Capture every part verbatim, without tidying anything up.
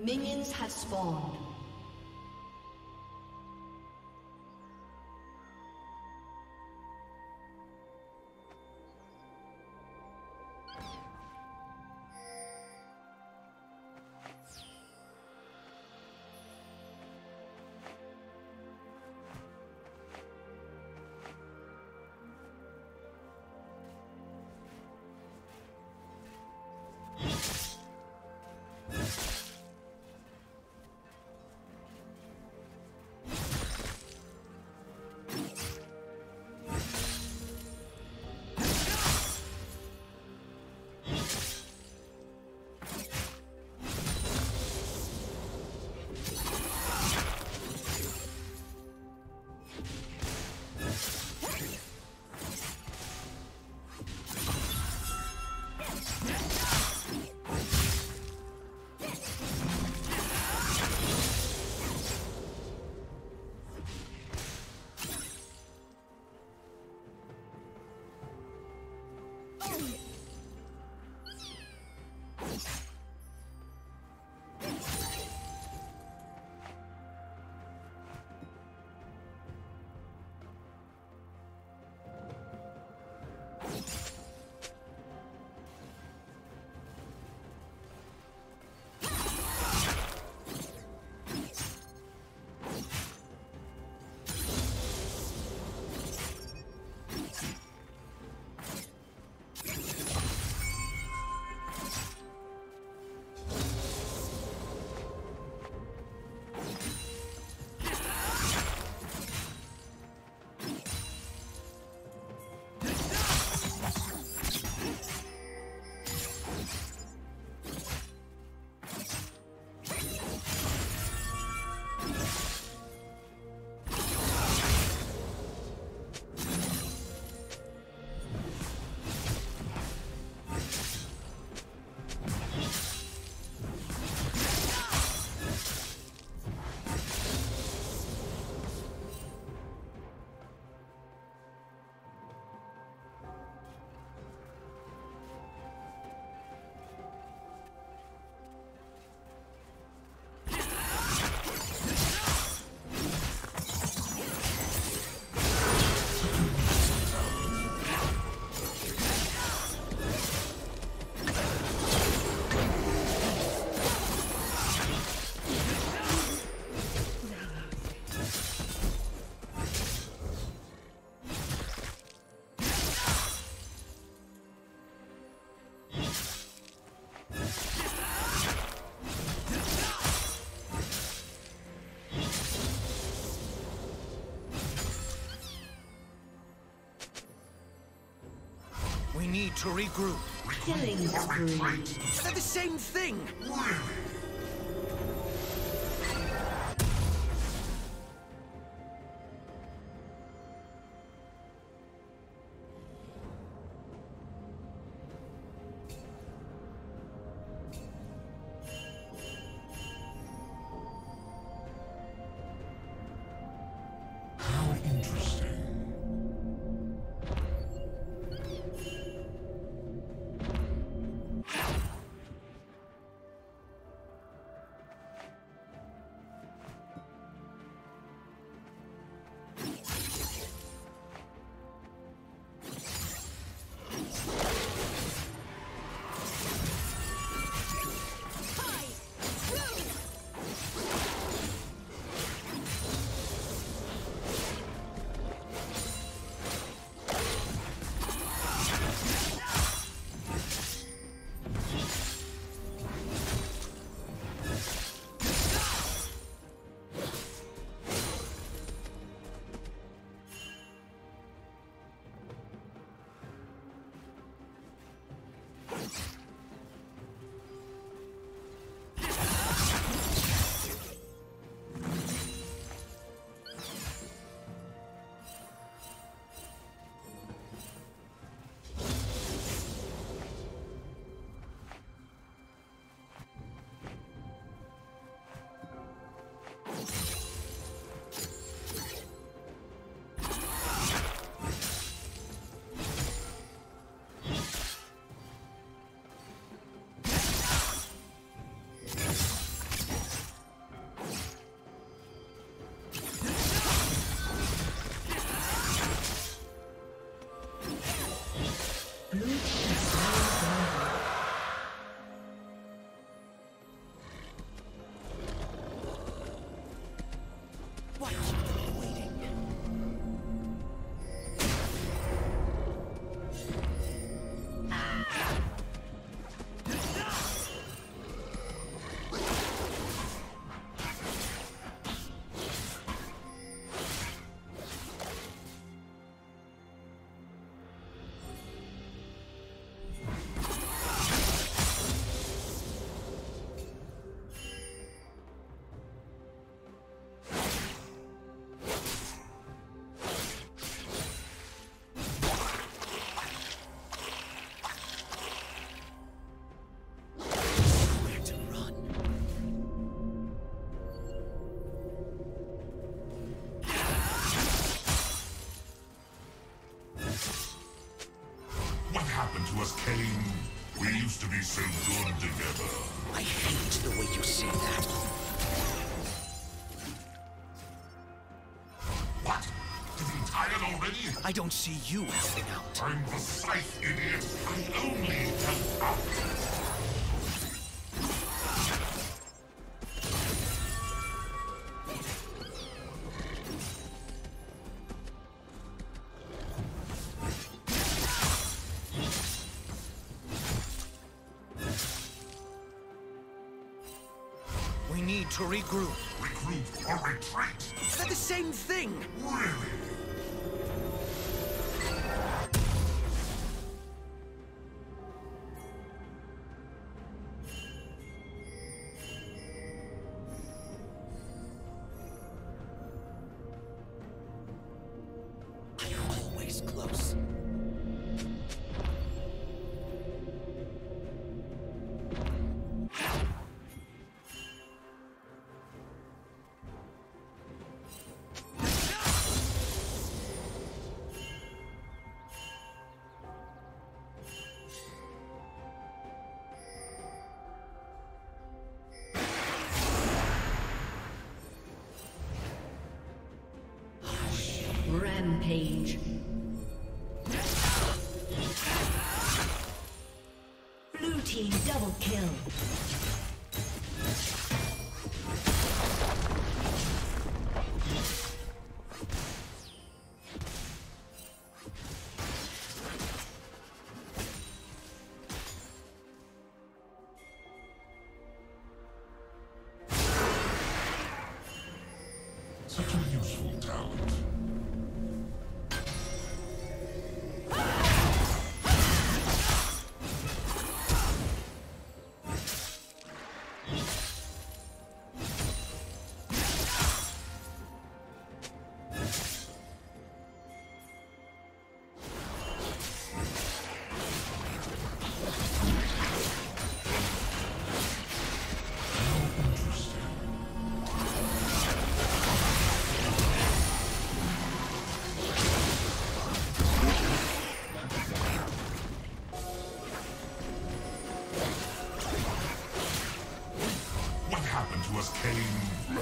Minions have spawned. We need to regroup. Killing spree. They're the same thing! to us, Kayn? We used to be so good together. I hate the way you say that. What? Is he tired already? I don't see you helping out. I'm the scythe, idiot. I only help out. We need to regroup. Regroup or retreat? They're the same thing. Really? You're always close. Rampage. Blue team double kill. Such a useful talent. What happened to us, Kayn?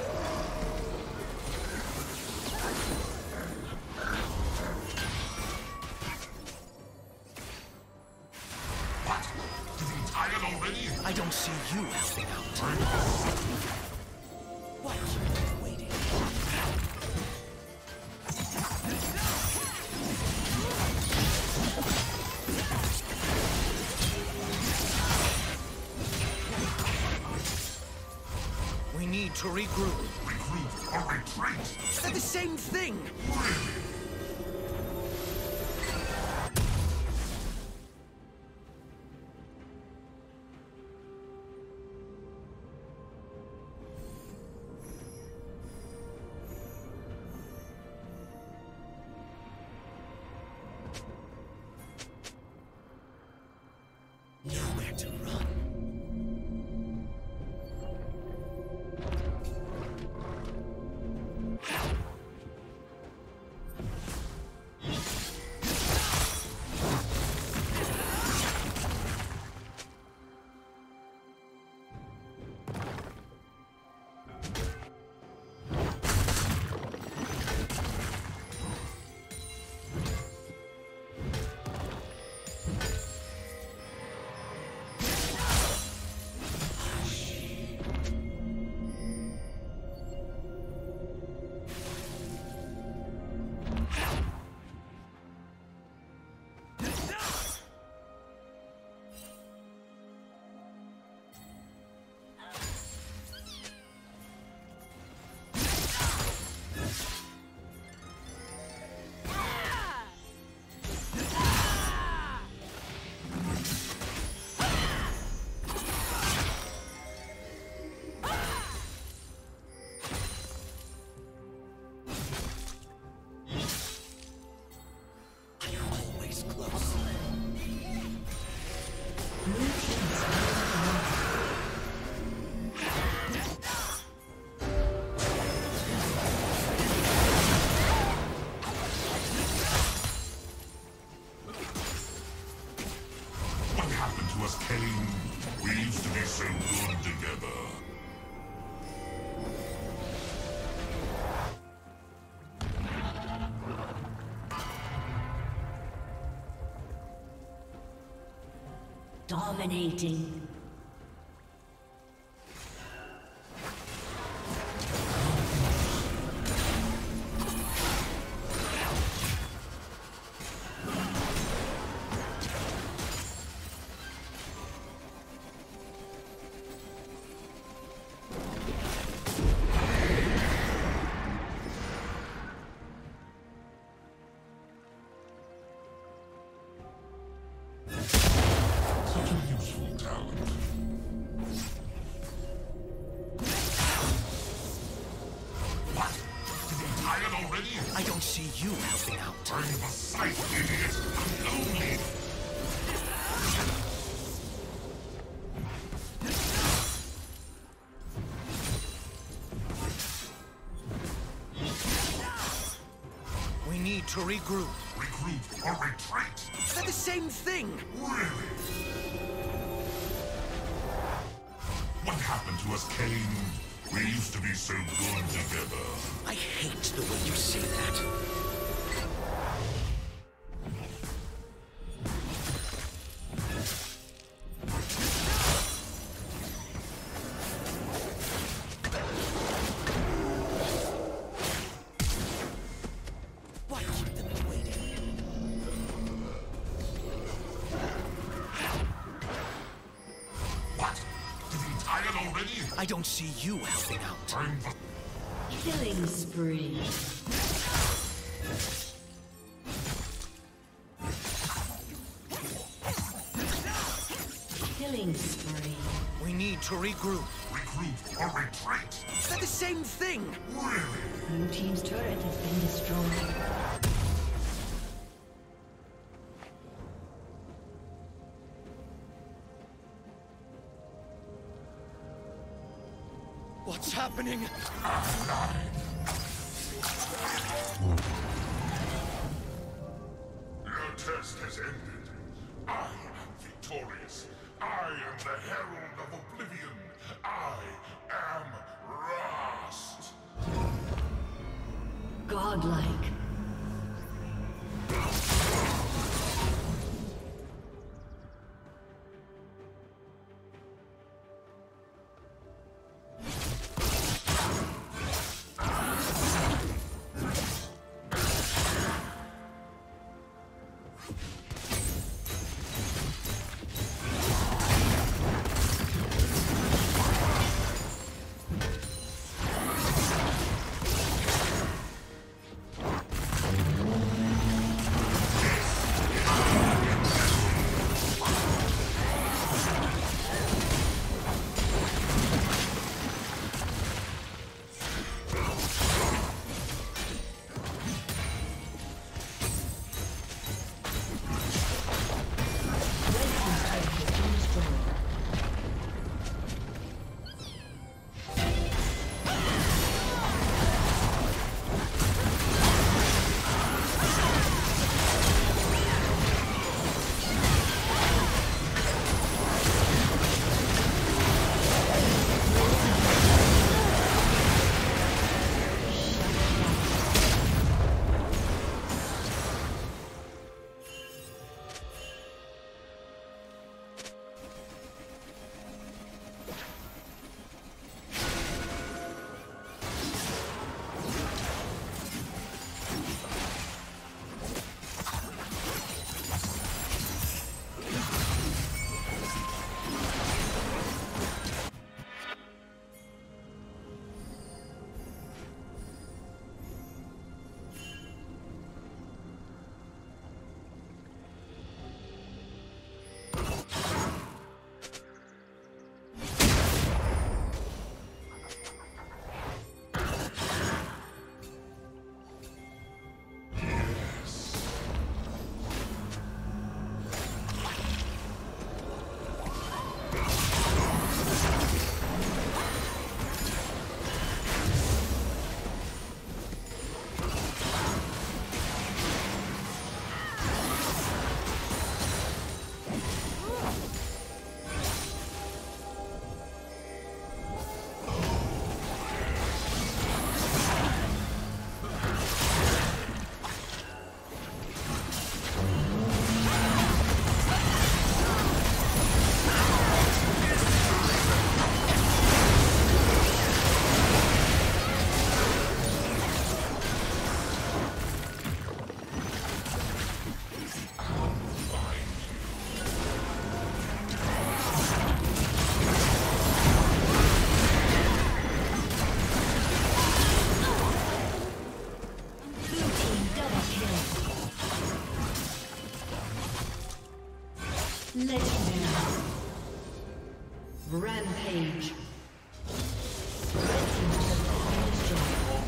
What? Is he tired already? I don't see you helping out. I'm the Why keep you waiting? We need to regroup. regroup or retreat? They're the same thing. Really? Nowhere to run. to us, Kayn? We used to be so good together. Dominating. I don't see you helping out. I'm the sight, idiot. Only. We need to regroup. Regroup or retreat? They're the same thing. Really? What happened to us, Kayn? We used to be so good together. I hate the way you say that. Why keep them waiting? What? Did he tired already? I don't see you helping out. I'm the... Killing spree. Killing spree. We need to regroup. Regroup or retreat? They're the same thing. Really? Blue team's turret has been destroyed. What's happening? Your test has ended. I am victorious. I am the herald of oblivion. I am Rust. Godlike. Legendary. Rampage. Red team's turret has been destroyed.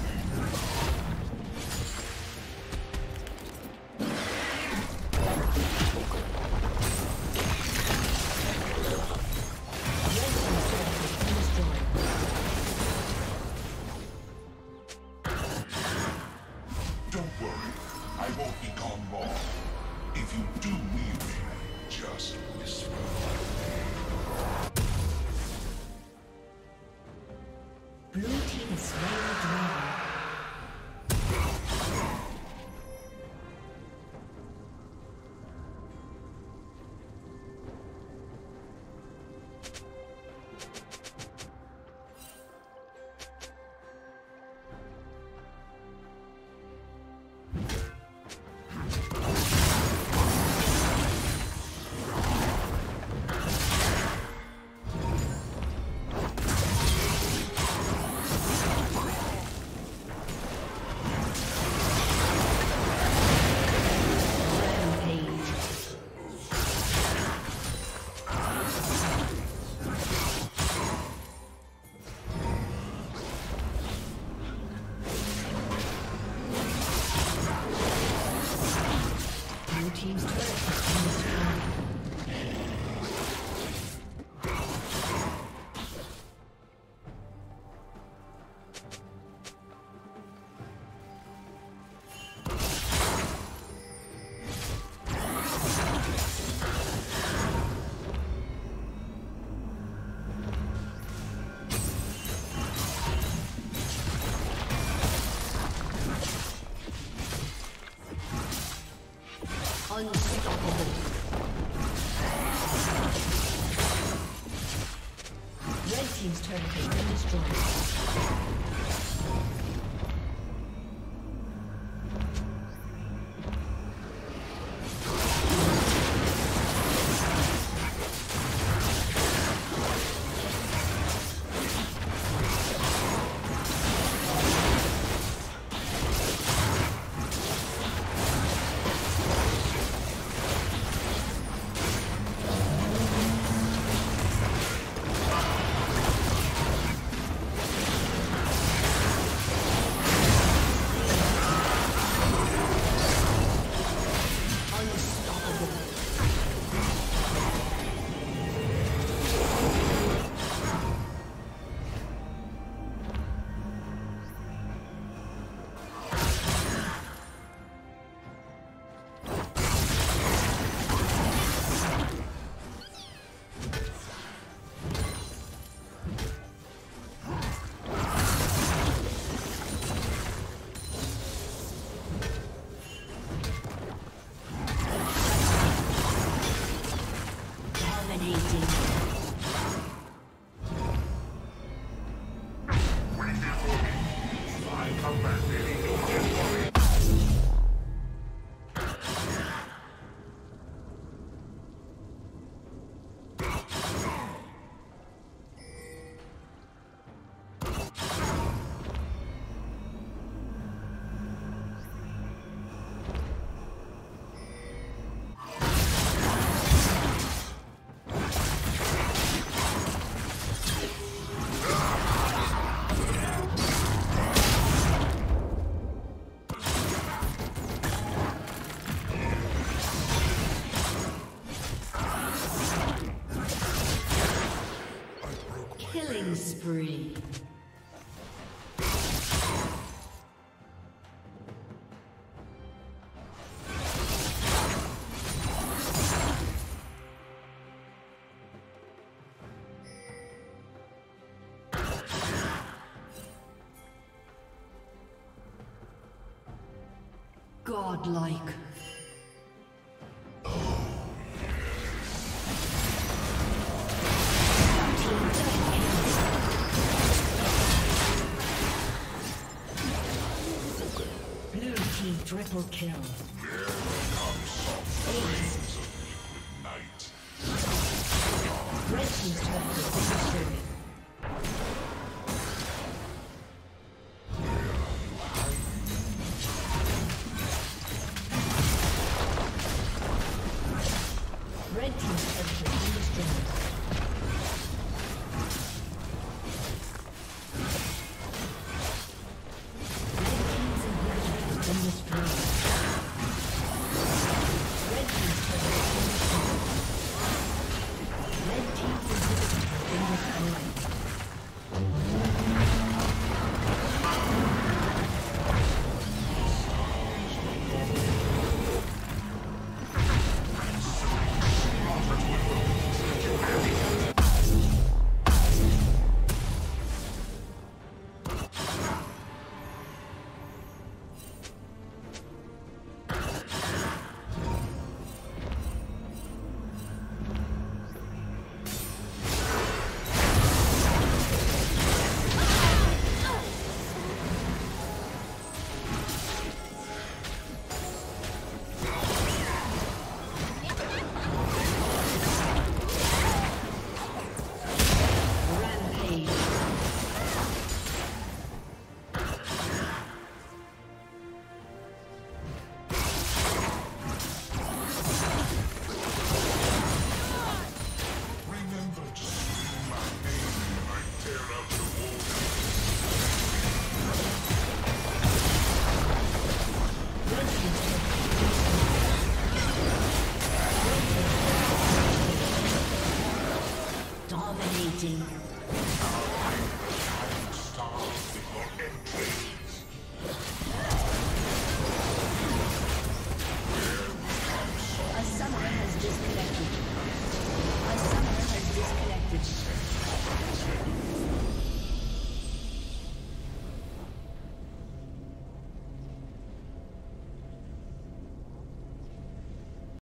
Unstoppable. Red team's turret has been destroyed. Killing spree. Godlike. Triple kill. Here comes soft night. Red team's turret has been destroyed. Red team's turret Disconnect.